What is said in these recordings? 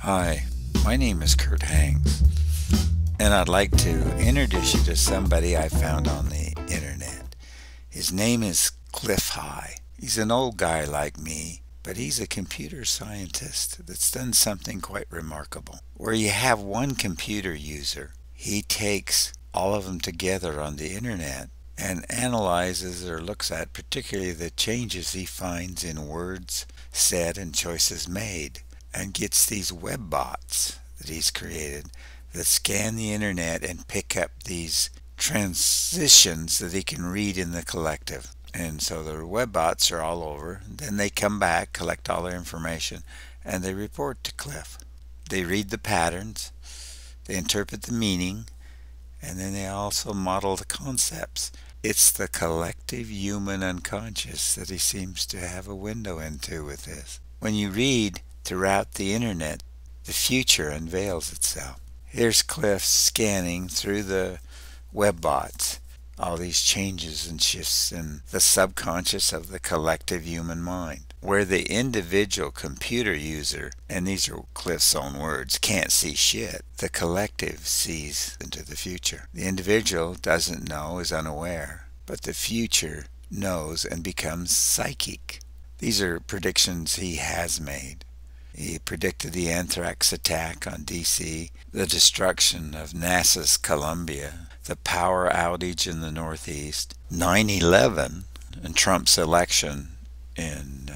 Hi, my name is Kurt Hangs, and I'd like to introduce you to somebody I found on the internet. His name is Clif High. He's an old guy like me, but he's a computer scientist that's done something quite remarkable. Where you have one computer user, he takes all of them together on the internet and analyzes or looks at particularly the changes he finds in words said and choices made, and gets these web bots that he's created that scan the internet and pick up these transitions that he can read in the collective. And so the web bots are all over. Then they come back, collect all their information, and they report to Clif. They read the patterns, they interpret the meaning, and then they also model the concepts. It's the collective human unconscious that he seems to have a window into with this. When you read throughout the internet, the future unveils itself. Here's Clif scanning through the web bots, all these changes and shifts in the subconscious of the collective human mind, where the individual computer user, and these are Clif's own words, can't see shit. The collective sees into the future. The individual doesn't know, is unaware, but the future knows and becomes psychic. These are predictions he has made. He predicted the anthrax attack on DC, the destruction of NASA's Columbia, the power outage in the Northeast, 9/11, and Trump's election in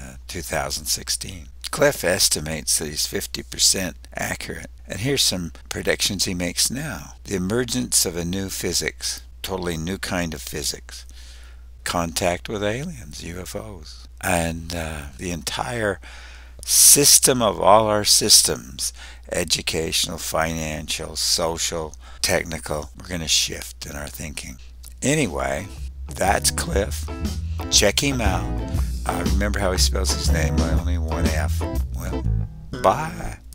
2016. Clif estimates that he's 50% accurate. And here's some predictions he makes now. The emergence of a new physics, totally new kind of physics. Contact with aliens, UFOs. And the entire system of all our systems, educational, financial, social, technical, we're going to shift in our thinking. Anyway, that's Clif. Check him out. Remember how he spells his name? Only one F. Well, bye.